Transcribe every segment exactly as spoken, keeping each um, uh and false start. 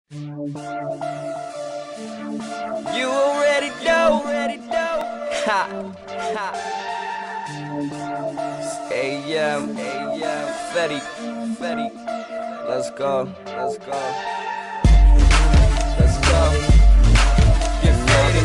You already know, already know. Ha, ha. A M, A M, Fetty, Fetty. Let's go, let's go, let's go. Get faded.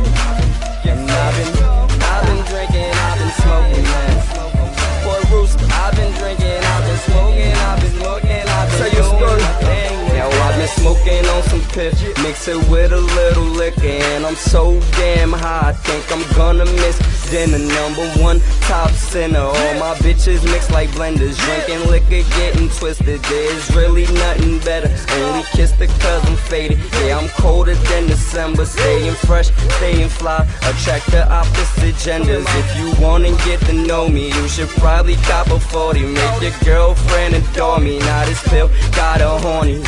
Get faded. I've been drinking, I've been smoking, man. Boy Rooster, I've been drinking, I've been smoking, I've been smoking, I've been Tell your story. Now I've been smoking on some piff, mix it with a little liquor, and I'm so damn high, I think I'm gonna miss dinner. Number one top sinner, all my bitches mix like blenders, drinking liquor, getting twisted. There's really nothing better, only kiss the cause I'm faded. Yeah, I'm colder than December, staying fresh, staying fly, attract the opposite genders. If you wanna get to know me, you should probably cop a forty, make your girlfriend adore me. Now this pill got her horny.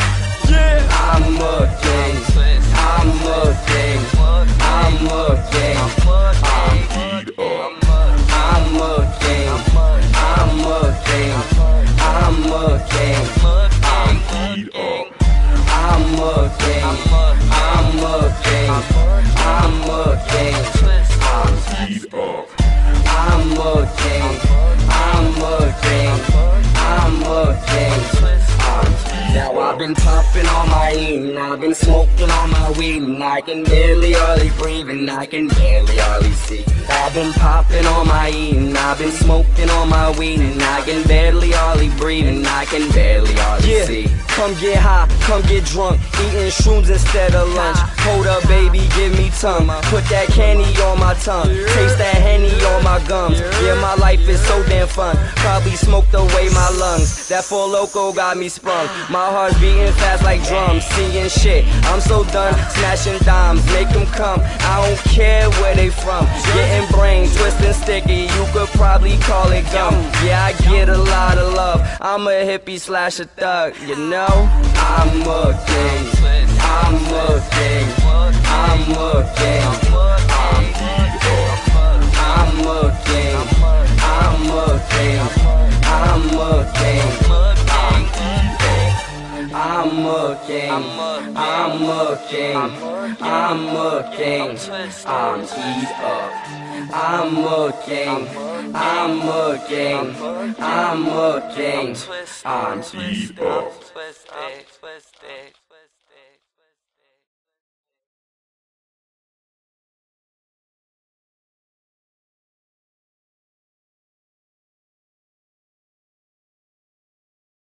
I'm a king, I'm a king, I'm a king, I'm beat up. I'm a king, I'm a king, I'm a king, I'm beat up. I'm a king, I'm a king, I'm a king, I'm beat up. I'm a king, I'm a king, I'm a king. Now I've been popping on my eating, I've been smoking on my weed, and I can barely hardly breathe, and I can barely hardly see. I've been popping on my eating, I've been smoking on my weed, and I can barely hardly breathe, and I can barely hardly yeah. see. Come get high, come get drunk, eating shrooms instead of lunch. Hold up baby, give me tongue, put that candy on my tongue, taste that Henny on my gums. Yeah, my life is so damn fun, probably smoked away my lungs. That Four Loko got me sprung, my heart's beating fast like drums. Seeing shit, I'm so done smashing dimes, make them come, I don't care where they from. Getting brains, twisting sticky, you could probably call it gum. Yeah, I get a lot of love, I'm a hippie slash a thug, you know. I'm a king, I'm a king, I'm a king, I'm beat up. I'm a king, I'm a king, I'm a king, I'm beat up. I'm a king, I'm a king, I'm a king, I'm beat up. I'm a king, I'm a king, I'm a king, I'm beat up.